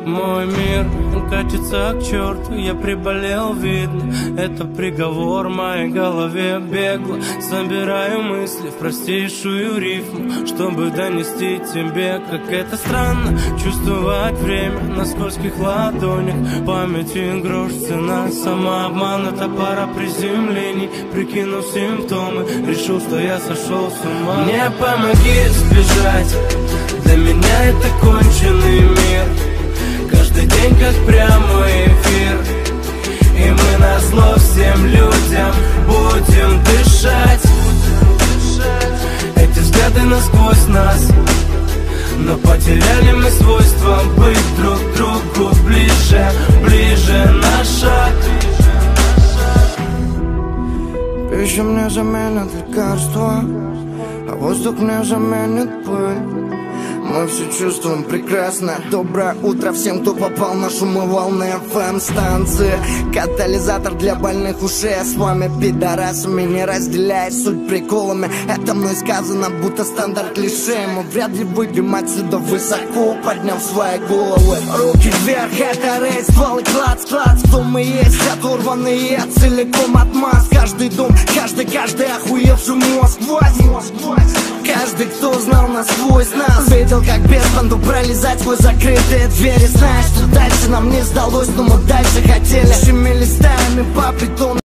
Мой мир катится к черту, я приболел, видно. Это приговор в моей голове бегло. Собираю мысли в простейшую рифму, чтобы донести тебе, как это странно чувствовать время на скользких ладонях. Памяти грош цена, самообман — это пара приземлений. Прикинув симптомы, решил, что я сошел с ума. Мне помоги сбежать, для меня это конченый мир. Каждый день как прямой эфир, и мы назло всем людям будем дышать. Эти взгляды насквозь нас, но потеряли мы свойство быть друг к другу ближе, ближе на шаг. Пища мне заменит лекарства, а воздух мне заменит пыль. Мы все чувствуем прекрасно. Доброе утро всем, кто попал на шумоволны FM-станции. Катализатор для больных ушей. Я с вами, пидорасами, не разделяя суть приколами. Это мной сказано, будто стандарт клише. Мы вряд ли выйдем отсюда высоко, подняв свои головы. Руки вверх, это рейс, стволы, клац, клац. Кто мы есть, оторванные целиком от масс. Каждый дом, каждый охуевший мозг. Каждый, кто знал насквозь нас, видел, как без банду пролезать сквозь закрытые двери. Знаешь, что дальше нам не сдалось, но мы дальше хотели. Щемили стаями по притону.